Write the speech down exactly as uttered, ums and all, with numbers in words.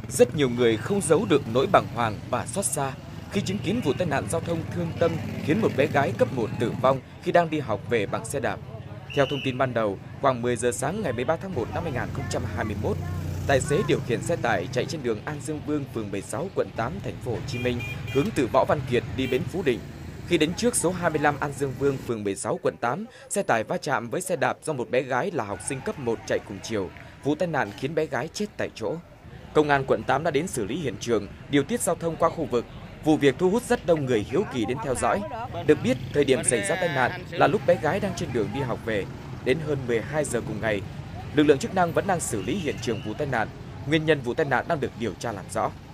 Rất nhiều người không giấu được nỗi bàng hoàng và xót xa khi chứng kiến vụ tai nạn giao thông thương tâm khiến một bé gái cấp một tử vong khi đang đi học về bằng xe đạp. Theo thông tin ban đầu, khoảng mười giờ sáng ngày mười ba tháng một năm hai nghìn không trăm hai mươi mốt, tài xế điều khiển xe tải chạy trên đường An Dương Vương, phường mười sáu, quận tám, thành phố Hồ Chí Minh, hướng từ Võ Văn Kiệt đi bến Phú Định. Khi đến trước số hai mươi lăm An Dương Vương, phường mười sáu, quận tám, xe tải va chạm với xe đạp do một bé gái là học sinh cấp một chạy cùng chiều. Vụ tai nạn khiến bé gái chết tại chỗ. Công an quận tám đã đến xử lý hiện trường, điều tiết giao thông qua khu vực. Vụ việc thu hút rất đông người hiếu kỳ đến theo dõi. Được biết, thời điểm xảy ra tai nạn là lúc bé gái đang trên đường đi học về. Đến hơn mười hai giờ cùng ngày, lực lượng chức năng vẫn đang xử lý hiện trường vụ tai nạn. Nguyên nhân vụ tai nạn đang được điều tra làm rõ.